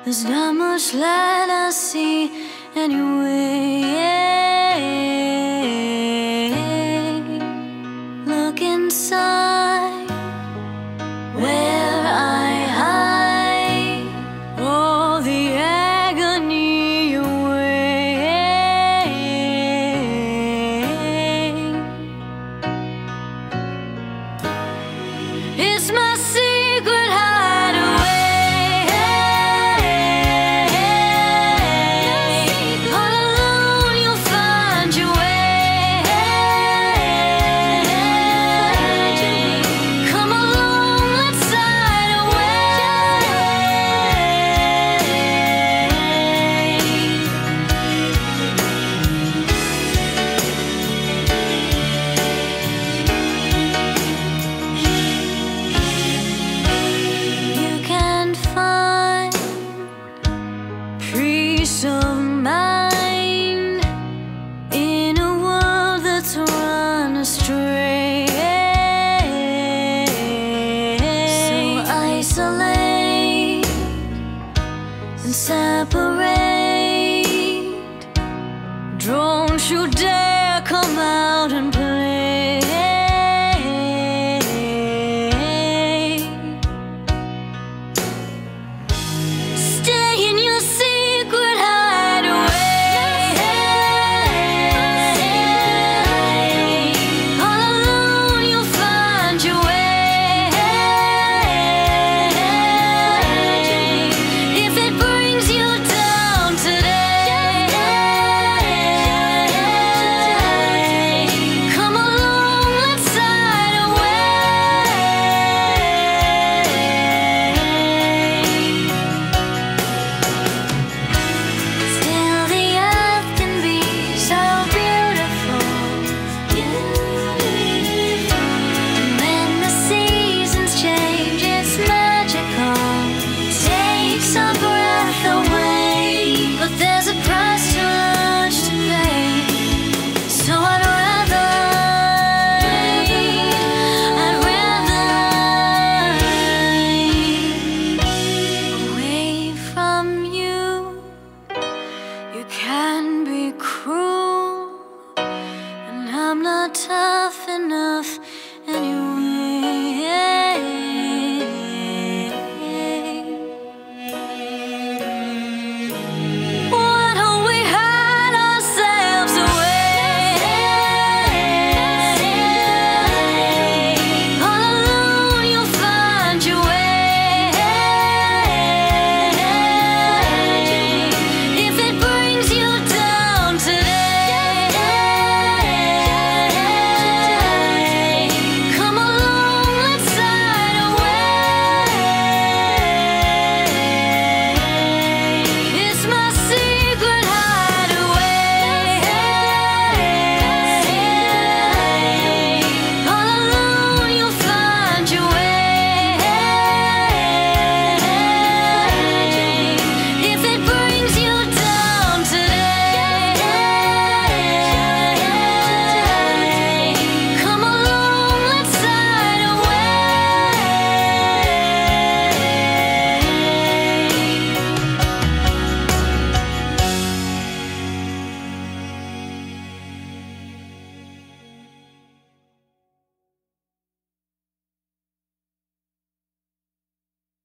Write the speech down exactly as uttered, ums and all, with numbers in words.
There's not much light I see anyway. Look inside where I hide all the agony away. It's my secret hideaway. All alone you'll find your way. Come along, let's hide away. You can find peace of mind in a world that's run astray. So isolate and separate.